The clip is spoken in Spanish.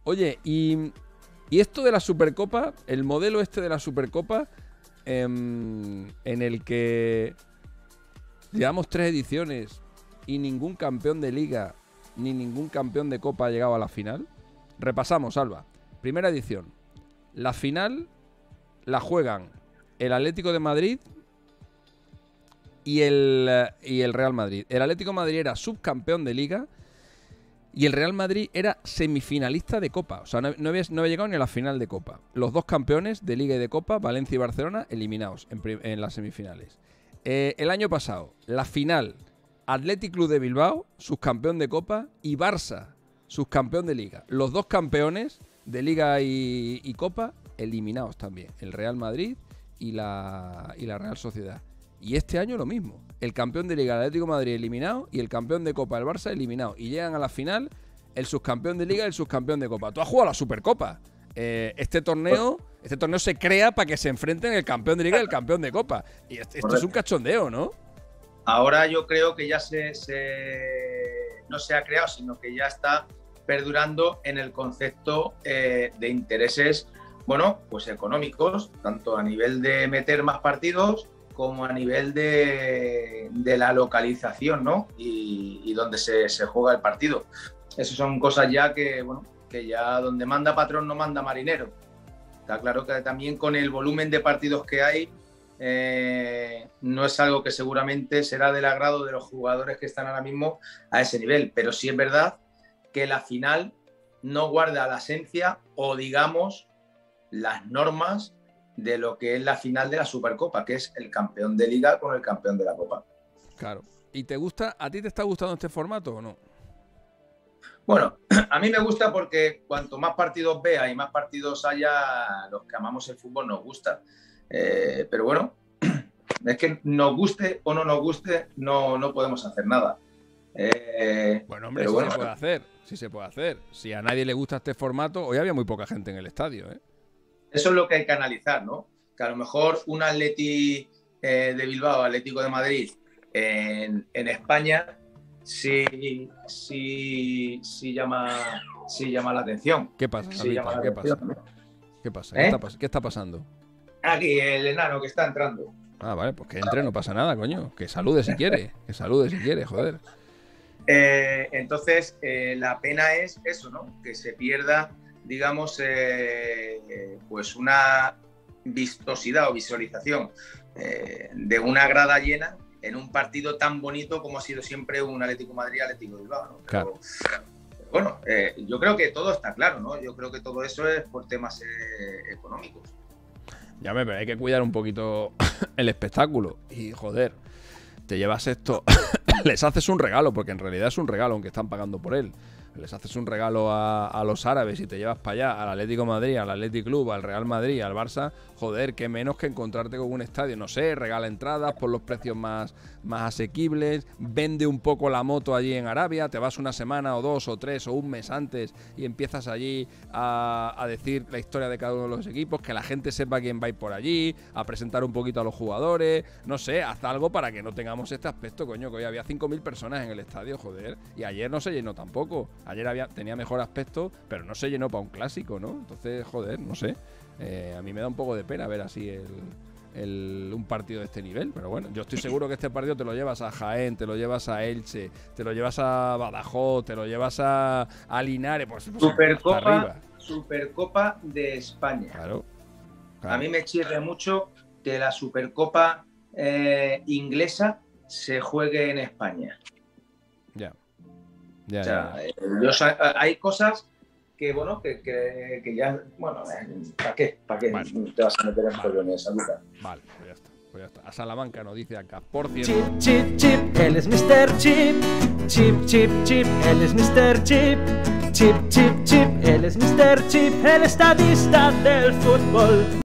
Oye, y esto de la Supercopa, el modelo este de la Supercopa, en el que llevamos 3 ediciones y ningún campeón de Liga ni ningún campeón de Copa ha llegado a la final. Repasamos, Alba. Primera edición. La final la juegan el Atlético de Madrid y el Real Madrid. El Atlético de Madrid era subcampeón de Liga y el Real Madrid era semifinalista de Copa. O sea, no había llegado ni a la final de Copa. Los dos campeones de Liga y de Copa, Valencia y Barcelona, eliminados en las semifinales. El año pasado, la final, Athletic Club de Bilbao, subcampeón de Copa, y Barça, subcampeón de Liga. Los dos campeones de Liga y Copa, eliminados también. El Real Madrid y la Real Sociedad. Y este año lo mismo. El campeón de Liga, el Atlético de Madrid, eliminado, y el campeón de Copa, el Barça, eliminado. Y llegan a la final el subcampeón de Liga y el subcampeón de Copa. Tú has jugado a la Supercopa. Este torneo se crea para que se enfrenten el campeón de Liga y el campeón de Copa. Y esto es un cachondeo, ¿no? Ahora yo creo que ya no se ha creado, sino que ya está perdurando en el concepto de intereses, bueno, pues económicos, tanto a nivel de meter más partidos como a nivel de la localización, ¿no? Y donde se juega el partido. Esas son cosas ya que, bueno, que ya donde manda patrón no manda marinero. Está claro que también con el volumen de partidos que hay, no es algo que seguramente será del agrado de los jugadores que están ahora mismo a ese nivel, pero sí es verdad que la final no guarda la esencia o, digamos, las normas de lo que es la final de la Supercopa, que es el campeón de Liga con el campeón de la Copa. Claro. ¿Y a ti te está gustando este formato o no? Bueno, a mí me gusta porque cuanto más partidos vea y más partidos haya, los que amamos el fútbol nos gusta. Pero bueno, es que nos guste o no nos guste, no podemos hacer nada. Bueno, hombre, sí se puede hacer. Sí se puede hacer. Si a nadie le gusta este formato, hoy había muy poca gente en el estadio, ¿eh? Eso es lo que hay que analizar, ¿no? Que a lo mejor un Atleti de Bilbao, Atlético de Madrid, en España sí llama la atención. ¿Qué pasa? Sí llama la atención. ¿Qué pasa? ¿Qué está pasando? Aquí el enano que está entrando. Ah, vale, pues que entre, no pasa nada, coño. Que salude si quiere. Que salude si quiere, joder. Entonces, la pena es eso, ¿no? Que se pierda, digamos, pues una vistosidad o visualización de una grada llena en un partido tan bonito como ha sido siempre un Atlético de Madrid, Atlético de Bilbao, ¿no? Claro. Bueno, yo creo que todo está claro, ¿no? Yo creo que todo eso es por temas económicos. Ya pero hay que cuidar un poquito el espectáculo. Y, joder, te llevas esto, les haces un regalo, porque en realidad es un regalo, aunque están pagando por él. Les haces un regalo a los árabes y te llevas para allá, al Atlético de Madrid, al Athletic Club, al Real Madrid, al Barça. Joder, qué menos que encontrarte con un estadio. No sé, regala entradas por los precios más asequibles, vende un poco la moto allí en Arabia, te vas una semana o 2 o 3 o un mes antes y empiezas allí a decir la historia de cada uno de los equipos, que la gente sepa quién va a ir por allí, a presentar un poquito a los jugadores. No sé, haz algo para que no tengamos este aspecto, coño, que hoy había 5.000 personas en el estadio, joder. Y ayer no se llenó tampoco. Ayer tenía mejor aspecto, pero no se llenó para un clásico, ¿no? Entonces, joder, no sé. A mí me da un poco de pena ver así un partido de este nivel, pero bueno, yo estoy seguro que este partido te lo llevas a Jaén, te lo llevas a Elche, te lo llevas a Badajoz, te lo llevas a Linares, pues Supercopa de España. Claro. A mí me chirre mucho que la Supercopa inglesa se juegue en España. Ya. Hay cosas que, bueno, que ya, bueno, ¿para qué? Vale. Te vas a meter en follones, Luca? Vale, pues ya está. A Salamanca nos dice acá, por cierto. Chip, él es Mr. Chip. Chip, él es Mr. Chip. Chip, él es Mr. Chip, el estadista del fútbol.